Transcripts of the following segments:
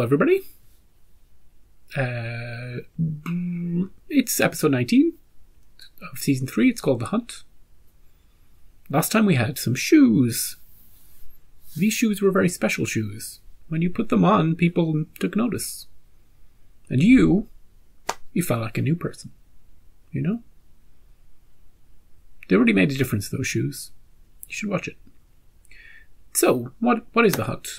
everybody. It's episode 19 of season 3. It's called The Hunt. Last time we had some shoes. These shoes were very special shoes. When you put them on, people took notice. And you felt like a new person. You know? They really made a difference, those shoes. You should watch it. So, what is The Hunt?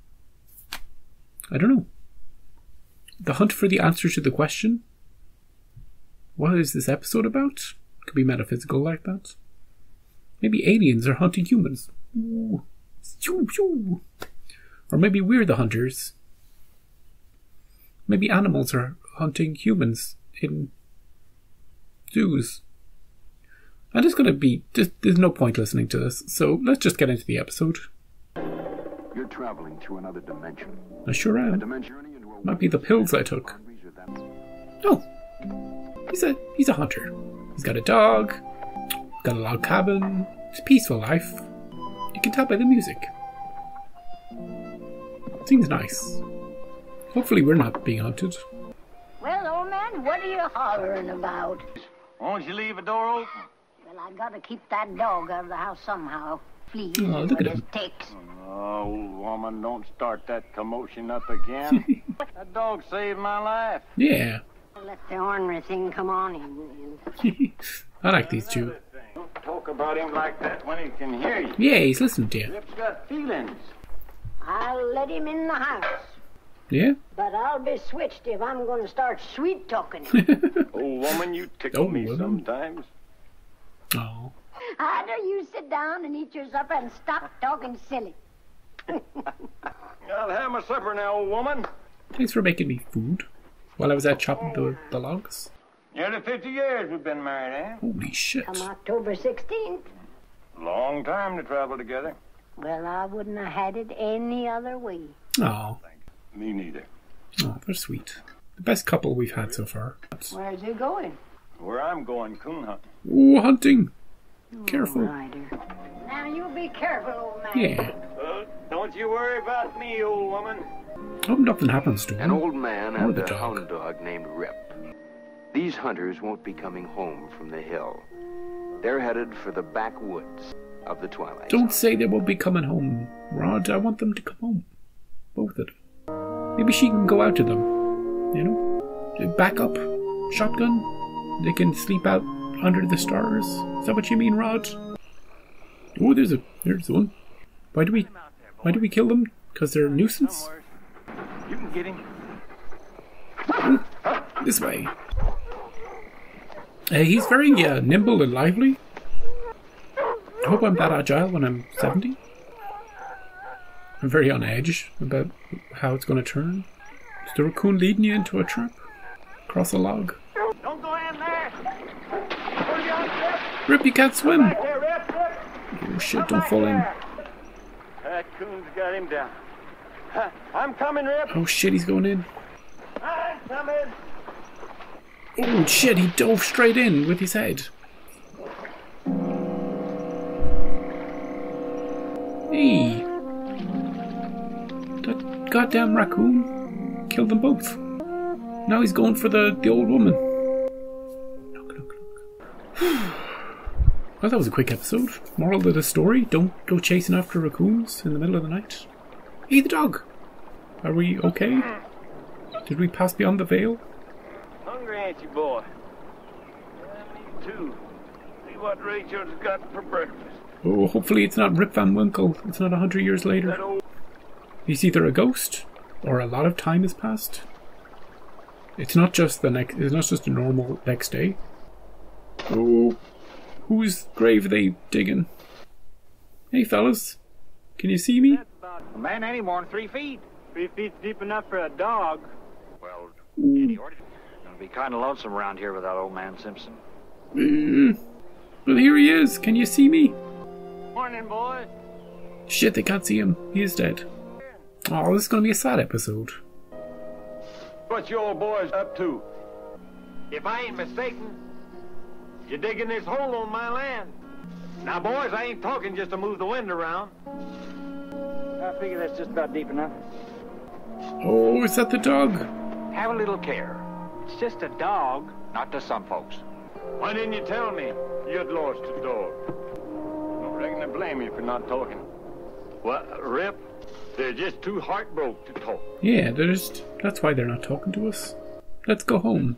I don't know. The hunt for the answer to the question? What is this episode about? Could be metaphysical like that. Maybe aliens are hunting humans. Ooh. Or maybe we're the hunters. Maybe animals are hunting humans in zoos. I'm just going to be... There's no point listening to this, so let's just get into the episode. You're traveling to another dimension. I sure am. Might be the pills I took. Oh, he's a hunter. He's got a dog, got a log cabin. It's a peaceful life. You can tell by the music. Seems nice. Hopefully we're not being hunted. Well, old man, what are you hollering about? Won't you leave a door open? Well, I gotta keep that dog out of the house somehow. Please. Oh, look at him. Takes. Oh, old woman, don't start that commotion up again. That dog saved my life. Yeah. Let the ornery thing come on in. I like these two. Don't talk about him like that when he can hear you. Yeah, he's listening to you. Rip's got feelings. I'll let him in the house. Yeah? But I'll be switched if I'm gonna start sweet talking him. Old woman, you tickle me sometimes. Oh. How do you sit down and eat your supper and stop talking silly? I'll have my supper now, old woman. Thanks for making me food while I was out chopping the logs. Nearly 50 years we've been married, eh? Holy shit. Come October 16th. Long time to travel together. Well, I wouldn't have had it any other way. Oh. Me neither. Oh, they're sweet. The best couple we've had so far. Where's you going? Where I'm going coon hunting. Ooh, hunting. Careful. Rider. Now you be careful, old man. Yeah. Don't you worry about me, old woman. Hope nothing happens to him. An old man Or and the a dog. hound dog named Rip. These hunters won't be coming home from the hill. They're headed for the backwoods of the Twilight. Don't say they won't be coming home, Rod. I want them to come home. Both of them. Maybe she can go out to them. You know? Back up. Shotgun. They can sleep out under the stars. Is that what you mean, Rod? Oh, there's one. Why do we kill them? Because they're a nuisance? You can get him. Ooh, this way. He's very nimble and lively. I hope I'm that agile when I'm 70. I'm very on edge about how it's going to turn. Is the raccoon leading you into a trap? Across a log? Don't go in there. Rip, you can't swim! Back there, Rip. Oh shit, don't fall in. That coon's got him down. I'm coming, Rip. Oh shit, he's going in. I'm coming. Oh shit, he dove straight in with his head. Hey! That goddamn raccoon killed them both. Now he's going for the old woman. Look, look, look. Well, that was a quick episode. Moral of the story, don't go chasing after raccoons in the middle of the night. Hey, the dog! Are we okay? Did we pass beyond the veil? Hungry, ain't you, boy? Yeah, me too. See what Rachel's got for breakfast. Oh, hopefully it's not Rip Van Winkle. It's not 100 years later. He's either a ghost, or a lot of time has passed. It's not just it's not just a normal next day. Oh, whose grave are they digging? Hey fellas, can you see me? A man ain't more than 3 feet. 3 feet's deep enough for a dog. Well, Ooh. gonna be kind of lonesome around here without old man Simpson. Well, here he is. Can you see me? Morning, boys. Shit, they can't see him. He is dead. Oh, this is gonna be a sad episode. What you old boys up to? If I ain't mistaken, you're digging this hole on my land. Now, boys, I ain't talking just to move the wind around. I figure that's just about deep enough. Oh, is that the dog? Have a little care. It's just a dog. Not to some folks. Why didn't you tell me you'd lost a dog? I reckon I blame you for not talking. Well, Rip, they're just too heartbroken to talk. Yeah, that's why they're not talking to us. Let's go home.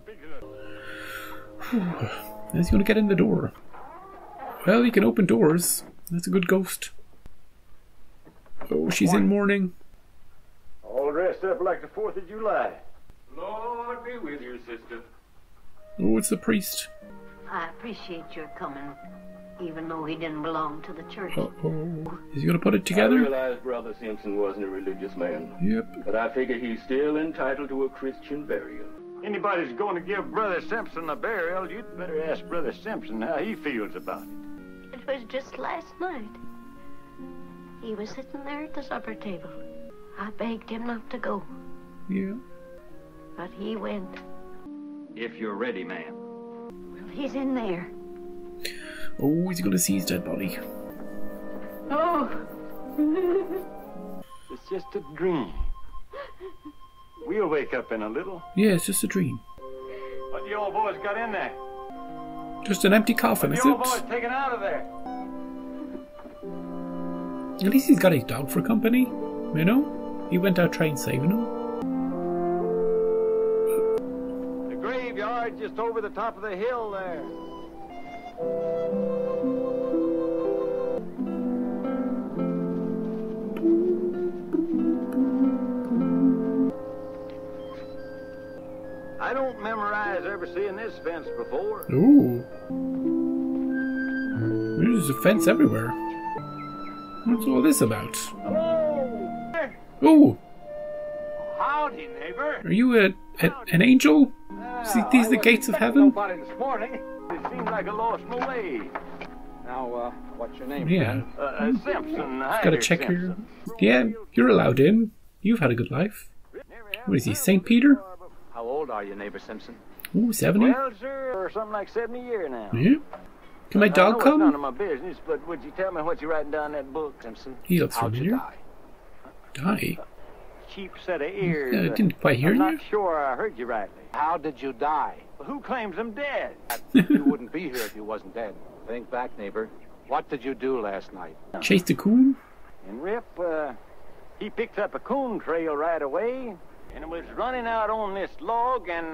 He's gonna get in the door. Well, he can open doors. That's a good ghost. Oh, she's in mourning. All dressed up like the 4th of July. Lord be with you, sister. Oh, it's the priest. I appreciate your coming, even though he didn't belong to the church. Uh-oh. Is he gonna put it I together? realized Brother Simpson wasn't a religious man. Yep. But I figure he's still entitled to a Christian burial. Anybody's going to give Brother Simpson a burial, you'd better ask Brother Simpson how he feels about it. It was just last night. He was sitting there at the supper table. I begged him not to go, Yeah. but he went. If you're ready, ma'am. Well, he's in there. Oh, he's gonna see his dead body. Oh! It's just a dream. We'll wake up in a little. Yeah, it's just a dream. What you old boys got in there? Just an empty coffin, What is you old it? boys taken out of there? At least he's got a dog for company. You know? He went out trying saving him. The graveyard just over the top of the hill there. I don't memorize ever seeing this fence before. Ooh. There's a fence everywhere. What's all this about? Hello! Oh! Howdy, neighbor. Are you an angel? See, these are the gates of heaven? Nobody this morning. It seemed like I lost my way. Now, what's your name? Yeah. Simpson. Gotta check your... Yeah, you're allowed in. You've had a good life. What is he, St. Peter? How old are you, neighbor Simpson? Ooh, 70? Well, sir, or something like 70 years now. Yeah. Can my I dog know it's none of come? my business, but would you tell me what you're writing down in that book, Simpson? He looks How'd you familiar. die? Die? Cheap set of ears. I didn't quite hear I'm you. not sure I heard you rightly. How did you die? Well, who claims I'm dead? You wouldn't be here if you wasn't dead. Think back, neighbor. What did you do last night? Chased a coon? And Rip, he picked up a coon trail right away, and it was running out on this log, and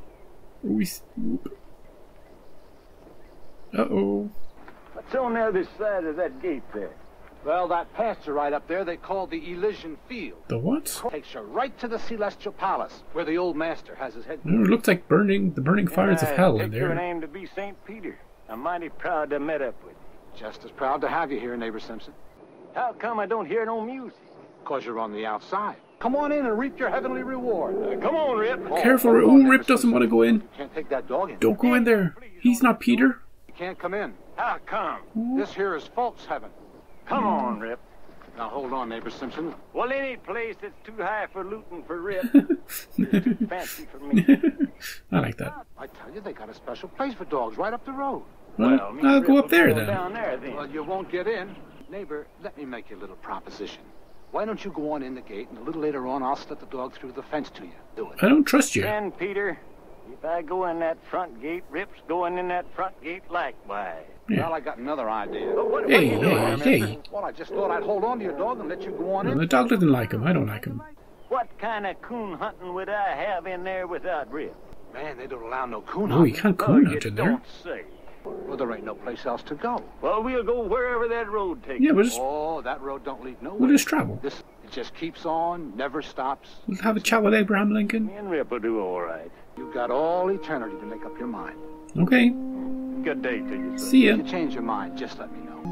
Uh-oh. what's on the other side of that gate there? Well, that pasture right up there they call the Elysian Field. The what? Takes you right to the Celestial Palace, where the old master has his head. Oh, it looks like the burning fires of hell in Take your there. name to be St. Peter. I'm mighty proud to have met up with you. Just as proud to have you here, neighbor Simpson. How come I don't hear no music? Because you're on the outside. Come on in and reap your heavenly reward. Come on, Rip. Careful, hold on, oh, neighbor Rip doesn't Simpson. want to go in. You can't take that dog in. Don't go in there. He's not Peter. You can't come in. How come? This here is folks' heaven. Come on, Rip. Now hold on, neighbor Simpson. Well, any place that's too high for looting for Rip is too fancy for me. I like that. I tell you, they got a special place for dogs right up the road. Well, me I'll and go Rip up there will go then. Down there then. Well, you won't get in. Neighbor, let me make you a little proposition. Why don't you go on in the gate, and a little later on, I'll slip the dog through the fence to you. Do it. I don't trust you. Then, Peter, if I go in that front gate, Rip's going in that front gate likewise. Well, I got another idea. What Hey, you doing? hey. Well, I just thought I'd hold on to your dog and let you go on Well, in. the dog doesn't like him. I don't like him. What kind of coon hunting would I have in there without Rip? Man, they don't allow no coon Oh, you hunting. can't Oh, coon you out in there. don't say. Well, there ain't no place else to go. Well, we'll go wherever that road takes Yeah, us. we'll just, Oh, that road don't lead nowhere. we'll just travel. This it just keeps on, never stops. We'll have a chat with Abraham Lincoln. Me and Rip will do all right. You've got all eternity to make up your mind. Okay. Good day to you, sir. See ya. If you change your mind, just let me know.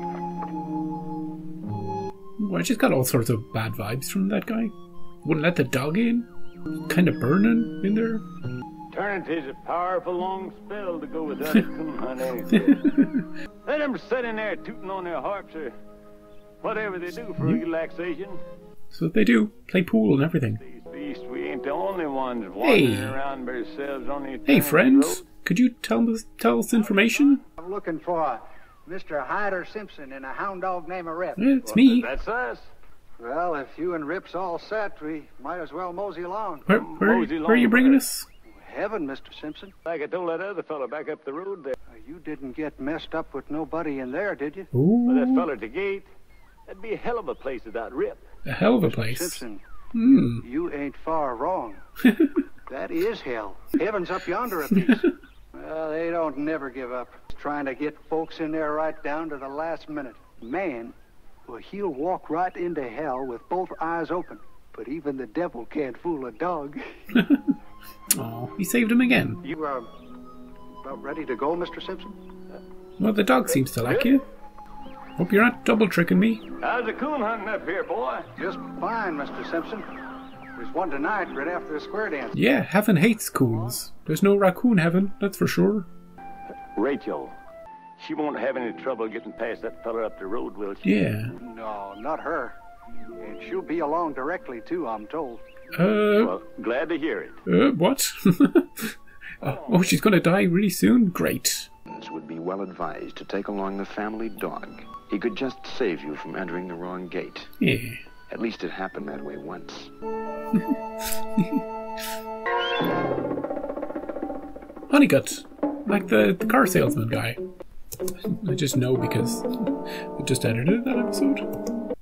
Well, I just got all sorts of bad vibes from that guy. Wouldn't let the dog in. Kind of burning in there. Eternity's a powerful long spell to go without a coon hunt, ain't it? Let them sitting there tooting on their harps or whatever they do for relaxation. So they do. Play pool and everything. These beasts, we ain't the only ones wandering Hey. around by ourselves on the Hey, eternity friends. road. Could you tell us information? I'm looking for Mr. Hyder Simpson and a hound dog named Rip. Yeah, it's me. That's us. Well, if you and Rip's all set, we might as well mosey along. Where are you bringing us? Heaven, Mr. Simpson. Like I told that other fella back up the road there. You didn't get messed up with nobody in there, did you? With that Ooh, fella at the gate, that'd be a hell of a place without Rip. a hell of a place. Simpson, Hmm. you ain't far wrong. That is hell. Heaven's up yonder a piece. Well, they don't never give up. Trying to get folks in there right down to the last minute. Man, well, he'll walk right into hell with both eyes open. But even the devil can't fool a dog. Oh, he saved him again. You, about ready to go, Mr. Simpson? Well, the dog seems to like you. Hope you're not double tricking me. How's the coon hunting up here, boy? Just fine, Mr. Simpson. There's one tonight right after the square dance. Yeah, heaven hates coons. There's no raccoon heaven, that's for sure. Rachel. She won't have any trouble getting past that fella up the road, will she? Yeah. No, not her. And she'll be along directly, too, I'm told. Well, glad to hear it. What? Oh, she's gonna die really soon? Great. Would be well advised to take along the family dog. He could just save you from entering the wrong gate. Yeah. At least it happened that way once. Honeycutt. Like the car salesman guy. I just know because I just edited that episode.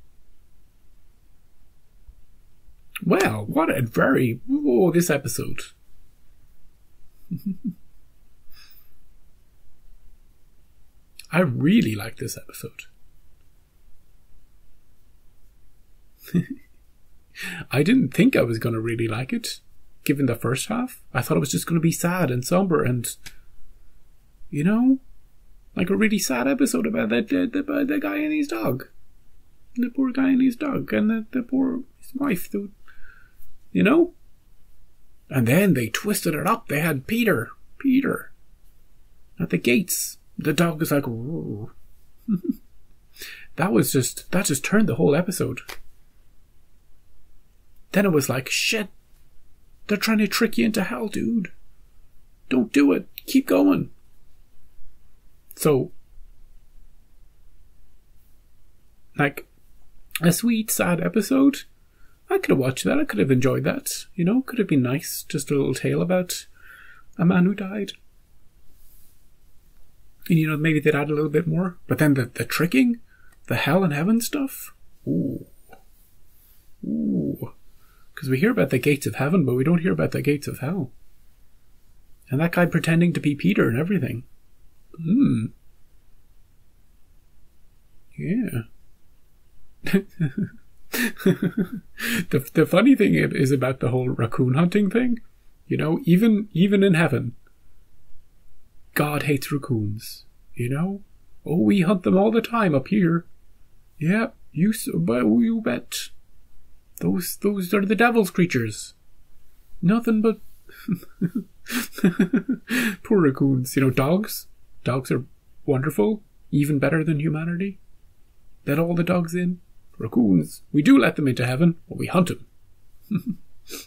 Well, what a very... Oh, this episode. I really like this episode. I didn't think I was going to really like it, given the first half. I thought it was just going to be sad and somber and, you know, like a really sad episode about the guy and his dog. The poor guy and his dog and the poor his wife, you know? And then they twisted it up. They had Peter at the gates. The dog was like, that just turned the whole episode. Then it was like, shit, they're trying to trick you into hell, dude. Don't do it. Keep going. So, like, a sweet, sad episode. I could have watched that. I could have enjoyed that. You know, could have been nice. Just a little tale about a man who died. And, you know, maybe they'd add a little bit more. But then the tricking, the hell and heaven stuff. Ooh. Because we hear about the gates of heaven, but we don't hear about the gates of hell. And that guy pretending to be Peter and everything. Yeah. The funny thing is about the whole raccoon hunting thing. You know, even in heaven, God hates raccoons. You know? Oh, we hunt them all the time up here. Yeah, you bet. Those are the devil's creatures. Nothing but poor raccoons. You know, dogs. Dogs are wonderful. Even better than humanity. Let all the dogs in. Raccoons. We do let them into heaven, but we hunt them.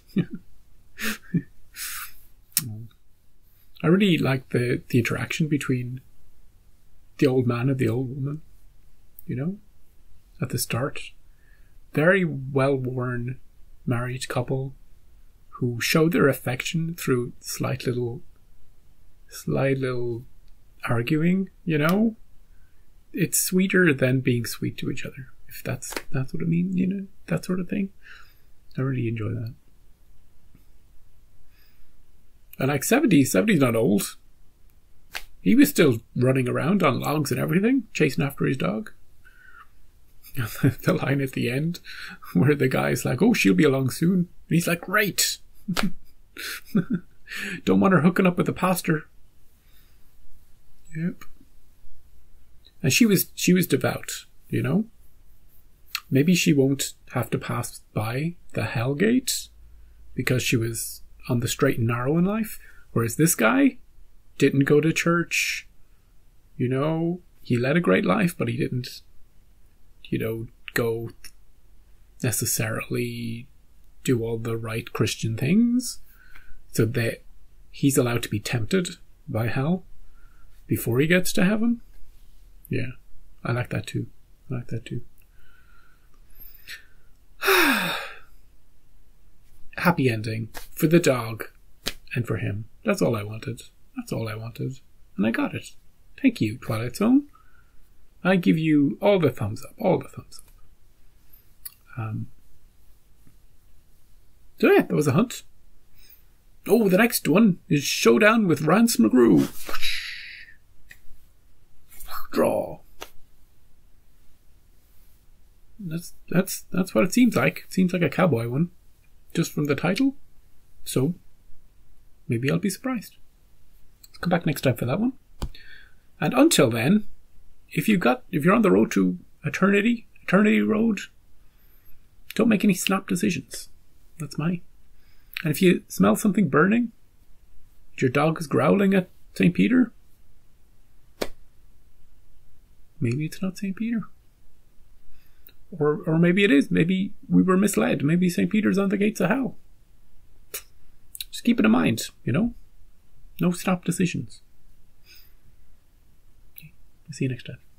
I really like the interaction between the old man and the old woman. You know? At the start. Very well-worn married couple who show their affection through slight little arguing, you know? It's sweeter than being sweet to each other, if that's what I mean, you know, that sort of thing. I really enjoy that. And like 70's not old. He was still running around on logs and everything, chasing after his dog. The line at the end where the guy's like, oh, she'll be along soon. And he's like, great. Don't want her hooking up with the pastor. Yep. And she was devout, you know. Maybe she won't have to pass by the hell gate because she was on the straight and narrow in life. Whereas this guy didn't go to church. You know, he led a great life, but he didn't, you know, go necessarily do all the right Christian things. So that he's allowed to be tempted by hell before he gets to heaven. Yeah, I like that too. happy ending for the dog and for him. That's all I wanted. That's all I wanted. And I got it. Thank you, Twilight Zone. I give you all the thumbs up. All the thumbs up. So yeah, that was a hunt. Oh, the next one is Showdown with Rance McGrew. Draw. That's what it seems like. It seems like a cowboy one, just from the title. So maybe I'll be surprised. Let's come back next time for that one. And until then, if you're on the road to eternity road, don't make any snap decisions. That's mine. And if you smell something burning, your dog is growling at St. Peter, maybe it's not St. Peter. Or maybe it is. Maybe we were misled. Maybe St. Peter's on the gates of hell. Just keep it in mind, you know? No snap decisions. Okay. See you next time.